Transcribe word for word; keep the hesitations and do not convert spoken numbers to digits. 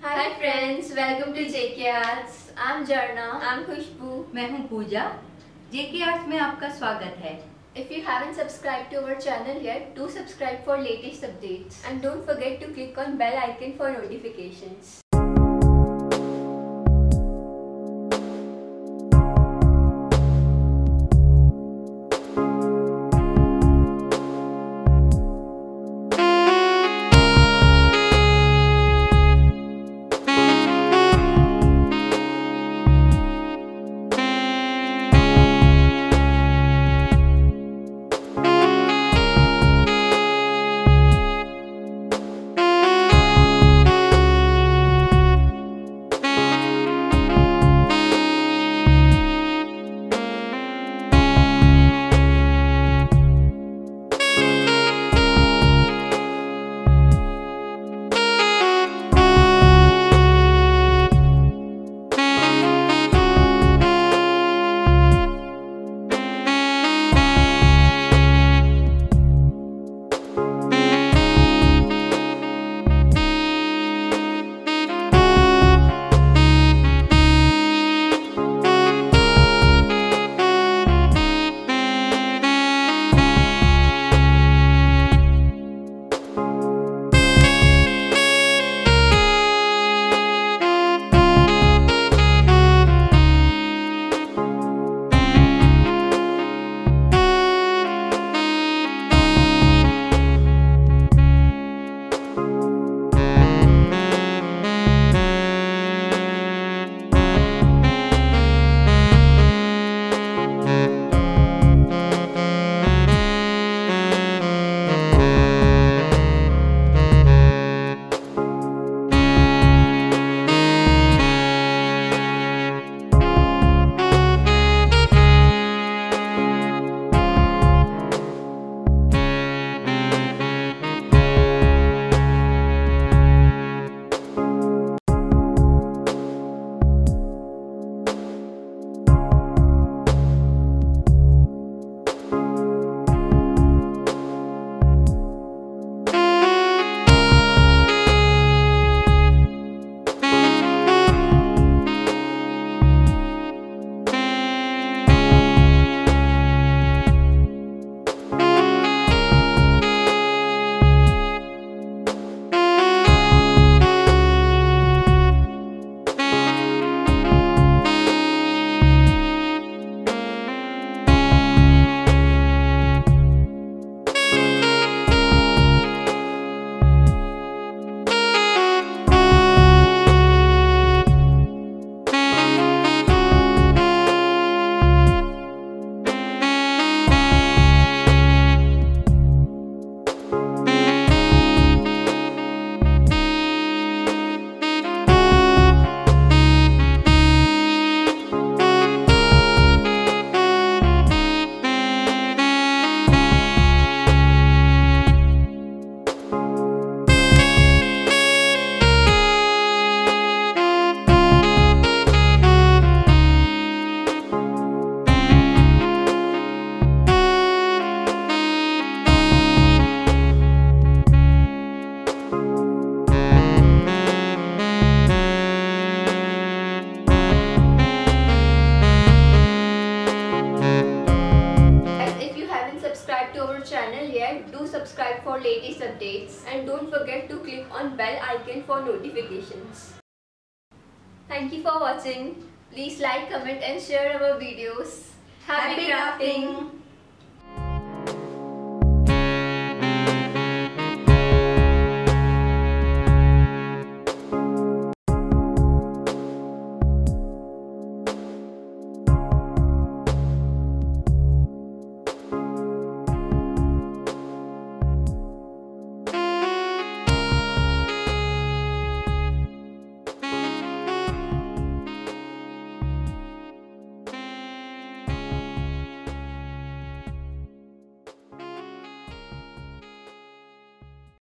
Hi friends, welcome to J K Arts. I'm Jarna. I'm Khushbu. मैं हूँ पूजा. J K Arts में आपका स्वागत है. If you haven't subscribed to our channel yet, do subscribe for latest updates. And don't forget to click on bell icon for notifications. Channel yet, do subscribe for latest updates and don't forget to click on bell icon for notifications. Thank you for watching. Please like, comment and share our videos. Happy, Happy crafting!